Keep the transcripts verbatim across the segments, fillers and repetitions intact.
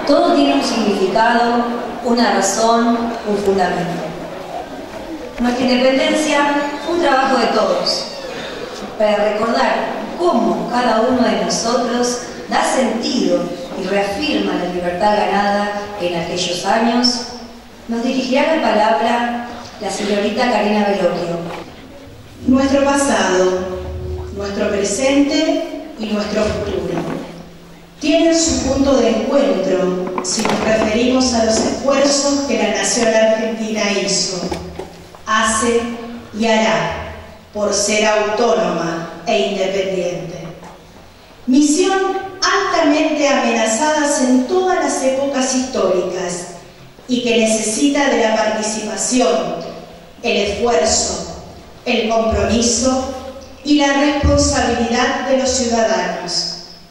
Todo tiene un significado, una razón, un fundamento. Nuestra independencia fue un trabajo de todos, para recordar cómo cada uno de nosotros da sentido y reafirma la libertad ganada en aquellos años. Nos dirigirá la palabra la señorita Karina Veloquio. Nuestro pasado, nuestro presente y nuestro futuro tienen su punto de encuentro si nos referimos a los esfuerzos que la nación argentina hizo, hace y hará por ser autónoma e independiente. Misión altamente amenazadas en todas las épocas históricas y que necesita de la participación, el esfuerzo, el compromiso y la responsabilidad de los ciudadanos.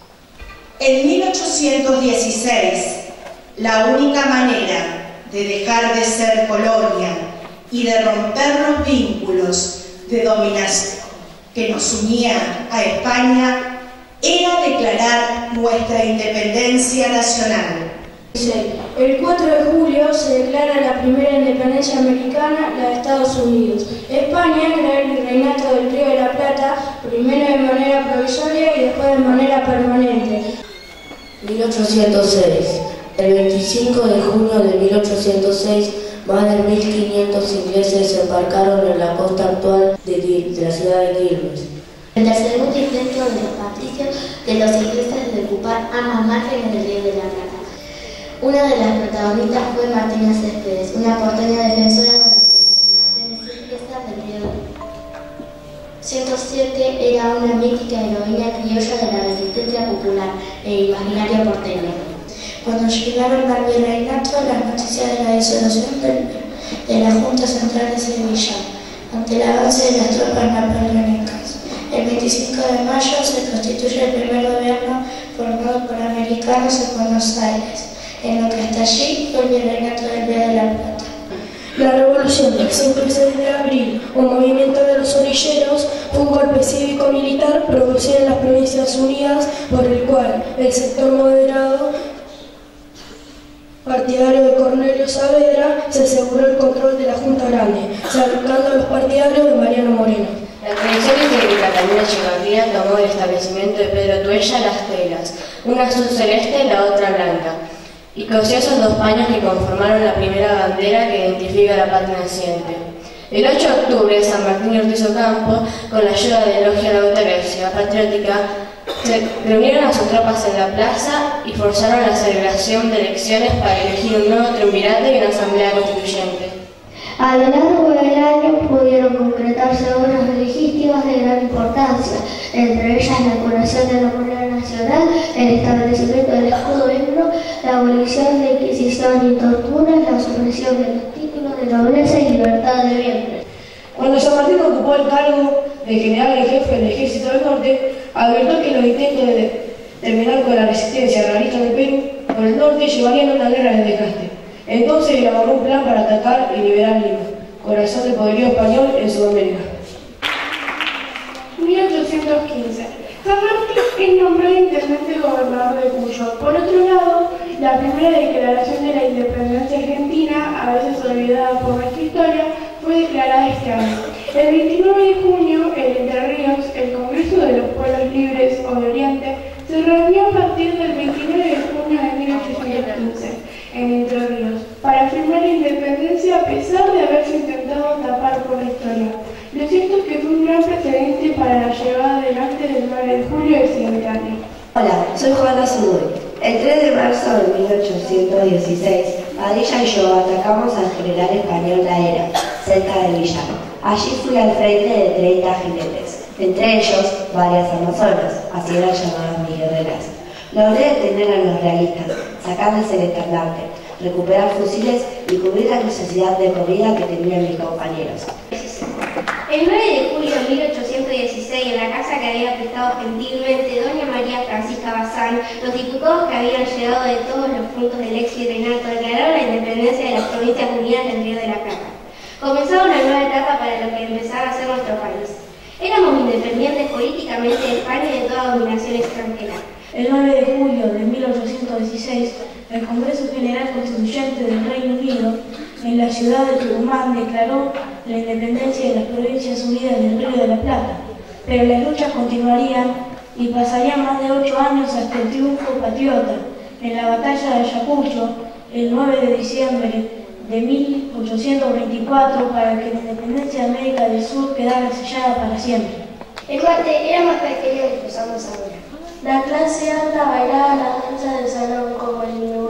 En mil ochocientos dieciséis, la única manera de dejar de ser colonia y de romper los vínculos de dominación que nos unían a España era declarar nuestra independencia nacional. El cuatro de julio se declara la primera independencia americana, la de Estados Unidos. España crea el virreinato del Río de la Plata, primero de manera provisoria y después de manera permanente. mil ochocientos seis. El veinticinco de junio de mil ochocientos seis, más de mil quinientos ingleses desembarcaron en la costa actual de, de la ciudad de Quilmes. Frente al segundo intento de los patricios de los ingleses de ocupar ambas márgenes del Río de la Plata. Una de las protagonistas fue Martina Céspedes, una porteña defensora con la independencia del Río de la Plata. ciento siete era una mítica heroína criolla de la resistencia popular e imaginario porteño. Cuando llegaron al virreinato, las noticias de la disolución de, de la Junta Central de Sevilla, ante el avance de las tropas napoleónicas. El veinticinco de mayo se constituye el primer gobierno formado por americanos en Buenos Aires, en lo que hasta allí fue el virreinato del Río de la Plata. La revolución del cinco de abril, un movimiento de los orilleros, fue un golpe cívico-militar producido en las Provincias Unidas, por el cual el sector moderado, partidario de Cornelio Saavedra, se aseguró el control de la Junta Grande, cercando a los partidarios de Mariano Moreno. La tradición de que Catalina Echevarría tomó el establecimiento de Pedro Tuella las telas, una azul celeste y la otra blanca, y cosió esos dos paños que conformaron la primera bandera que identifica la patria naciente. El ocho de octubre, San Martín y Ortiz Ocampo, con la ayuda de Logia Lautaro y Ciudad Patriótica, se reunieron a sus tropas en la plaza y forzaron la celebración de elecciones para elegir un nuevo triunvirato y una asamblea constituyente. A lo largo del año pudieron concretarse obras legislativas de gran importancia, entre ellas la curación de la moneda nacional, el establecimiento del escudo himno, la abolición de inquisición y torturas, la supresión de los títulos de nobleza y libertad de bienes. Cuando San Martín ocupó el cargo de general en jefe del Ejército del Norte, advirtió que los intentos de terminar con la resistencia realista del Perú por el norte llevarían a una guerra de desgaste. Entonces elaboró un plan para atacar y liberar Lima, corazón del poderío español en Sudamérica. mil ochocientos quince. San Martín es nombrado intendente gobernador de Cuyo. Por otro lado, la primera declaración de la independencia argentina, a veces olvidada por nuestra historia, fue declarada este año. El veintinueve de junio, en Entre Ríos, el Congreso de los Pueblos Libres o de Oriente se reunió a partir del veintinueve de junio de mil ochocientos quince. En Entre Ríos, para firmar la independencia a pesar de haberse intentado tapar por la historia. Lo cierto es que fue un gran precedente para la llevada adelante del nueve de julio del siguiente año. Hola, soy Juana Zudoy. El tres de marzo de mil ochocientos dieciséis, Padilla y yo atacamos al general español La Era, cerca de Villano. Allí fui al frente de treinta jinetes, entre ellos varias amazonas, así eran llamadas mis guerreras. Logré detener a los realistas, sacarles el estandarte, recuperar fusiles y cubrir la necesidad de comida que tenían mis compañeros. El nueve de julio de mil ochocientos dieciséis, en la casa que había prestado gentilmente doña María Francisca Bazán, los diputados que habían llegado de todos los puntos del ex virreinato declararon la independencia de las Provincias Unidas del Río de la Plata. Comenzaba una nueva etapa para lo que empezaba a ser nuestro país. Éramos independientes políticamente de España y de toda dominación extranjera. El nueve de julio de mil ochocientos dieciséis, el Congreso General Constituyente del Reino Unido, en la ciudad de Tucumán, declaró la independencia de las Provincias Unidas del Río de la Plata, pero las luchas continuarían y pasarían más de ocho años hasta el triunfo patriota en la batalla de Ayacucho, el nueve de diciembre de mil ochocientos veinticuatro, para que la independencia de América del Sur quedara sellada para siempre. El mate era más pequeño que usamos ahora. La clase alta bailaba la danza del salón como el